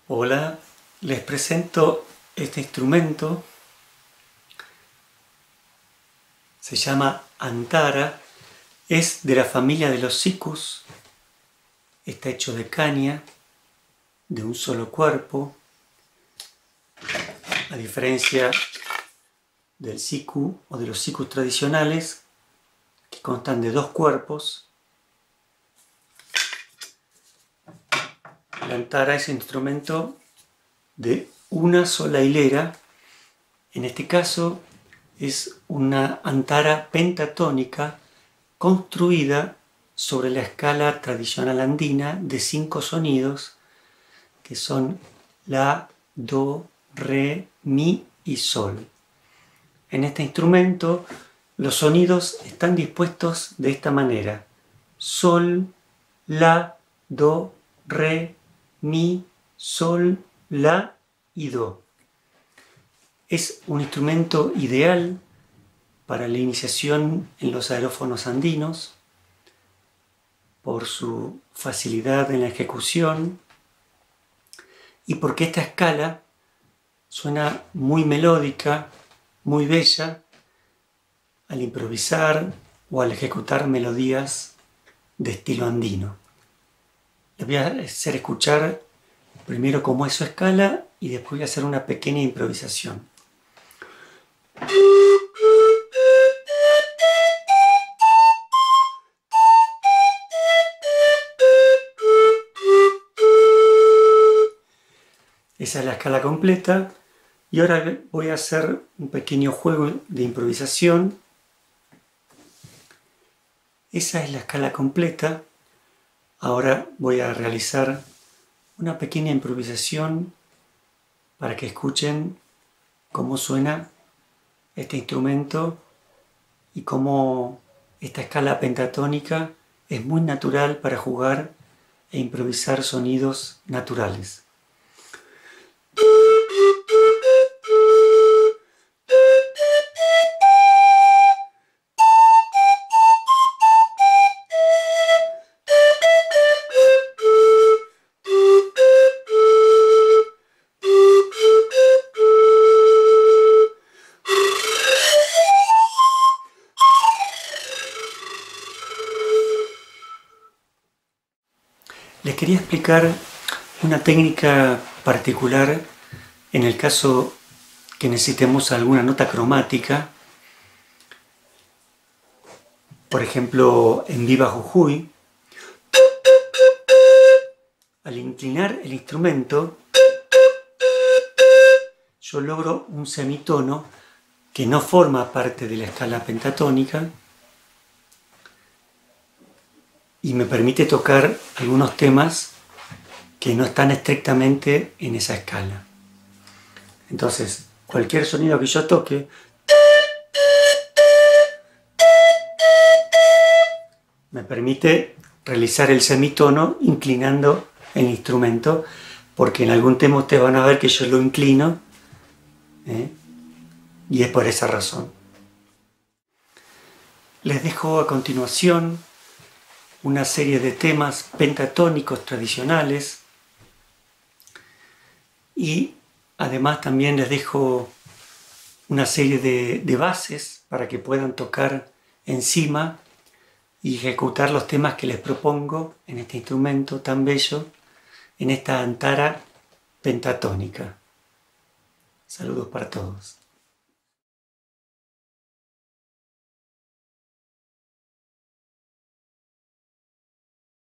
Hola, les presento este instrumento. Se llama Antara, es de la familia de los sikus, está hecho de caña, de un solo cuerpo, a diferencia del siku o de los sikus tradicionales, que constan de dos cuerpos. La antara es un instrumento de una sola hilera. En este caso es una antara pentatónica construida sobre la escala tradicional andina de 5 sonidos, que son la, do, re, mi y sol. En este instrumento los sonidos están dispuestos de esta manera: sol, la, do, re, mi, sol, la y do. Es un instrumento ideal para la iniciación en los aerófonos andinos por su facilidad en la ejecución y porque esta escala suena muy melódica, muy bella al improvisar o al ejecutar melodías de estilo andino. Les voy a hacer escuchar primero cómo es su escala y después voy a hacer una pequeña improvisación. Esa es la escala completa y ahora voy a hacer un pequeño juego de improvisación. Esa es la escala completa. Ahora voy a realizar una pequeña improvisación para que escuchen cómo suena este instrumento y cómo esta escala pentatónica es muy natural para jugar e improvisar sonidos naturales. Les quería explicar una técnica particular en el caso que necesitemos alguna nota cromática. Por ejemplo, en Viva Jujuy, al inclinar el instrumento, yo logro un semitono que no forma parte de la escala pentatónica y me permite tocar algunos temas que no están estrictamente en esa escala. Entonces, cualquier sonido que yo toque me permite realizar el semitono inclinando el instrumento, porque en algún tema ustedes van a ver que yo lo inclino, y es por esa razón. Les dejo a continuación una serie de temas pentatónicos tradicionales y además también les dejo una serie de bases para que puedan tocar encima y ejecutar los temas que les propongo en este instrumento tan bello, en esta antara pentatónica. Saludos para todos.